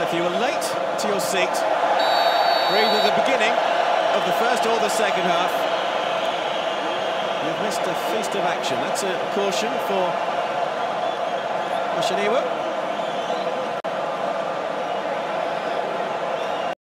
if you were late to your seat, for either the beginning of the first or the second half, you've missed a feast of action. That's a caution for Oshaniwa.